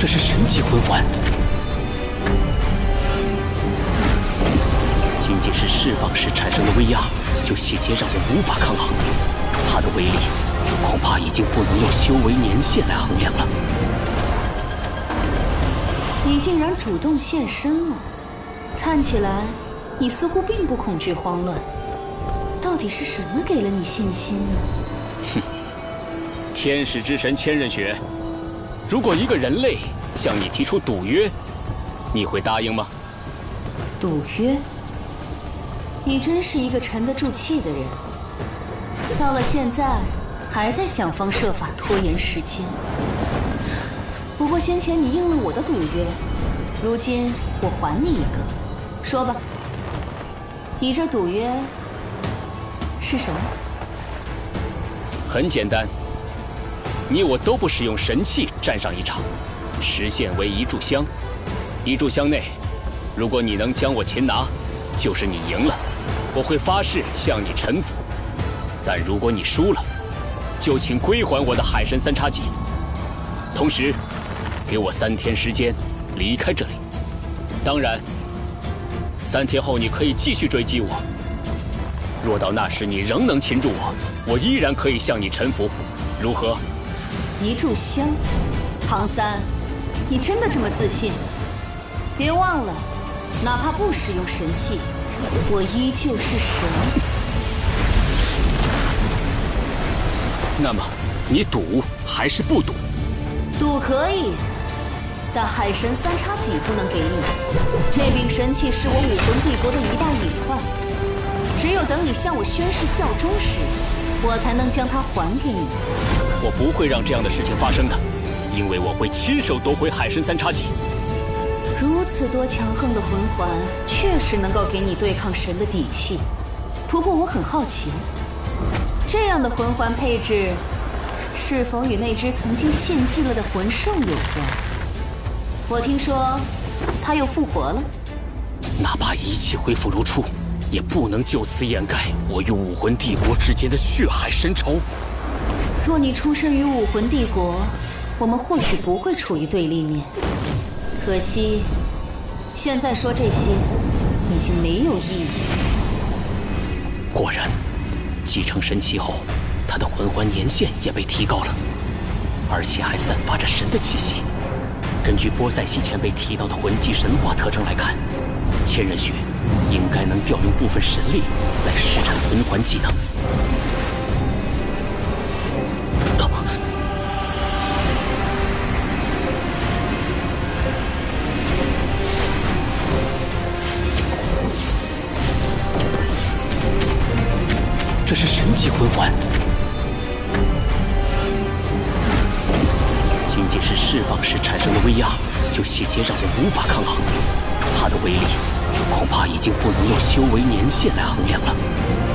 这是神级魂环，仅仅是释放时产生的威压，就险些让我无法抗衡。它的威力，恐怕已经不能用修为年限来衡量了。 你竟然主动现身了，看起来你似乎并不恐惧慌乱。到底是什么给了你信心呢？ 哼，天使之神千仞雪，如果一个人类向你提出赌约，你会答应吗？ 赌约？你真是一个沉得住气的人。到了现在，还在想方设法拖延时间。不过先前你应了我的赌约，如今我还你一个。说吧，你这赌约是什么？ 很简单，你我都不使用神器战上一场，时限为1炷香。1炷香内，如果你能将我擒拿，就是你赢了，我会发誓向你臣服。但如果你输了，就请归还我的海神3叉戟，同时给我3天时间离开这里。当然，3天后你可以继续追击我。若到那时你仍能擒住我，我依然可以向你臣服，如何 ？1炷香，唐三，你真的这么自信？别忘了，哪怕不使用神器，我依旧是神。 那么，你赌还是不赌？ 赌可以，但海神3叉戟不能给你。这柄神器是我武魂帝国的一大隐患，只有等你向我宣誓效忠时，我才能将它还给你。 我不会让这样的事情发生的，因为我会亲手夺回海神3叉戟。 如此多强横的魂环，确实能够给你对抗神的底气。不过我很好奇，这样的魂环配置，是否与那只曾经献祭了的魂兽有关？我听说，它又复活了。 哪怕一切恢复如初，也不能就此掩盖我与武魂帝国之间的血海深仇。 若你出身于武魂帝国，我们或许不会处于对立面。可惜，现在说这些已经没有意义。 果然，继承神器后，他的魂环年限也被提高了，而且还散发着神的气息。根据波塞西前辈提到的魂技神话特征来看，千仞雪应该能调用部分神力来施展魂环技能。这是神级魂环，仅仅是释放时产生的威压，就险些让我无法抗衡。它的威力，恐怕已经不能用修为年限来衡量了。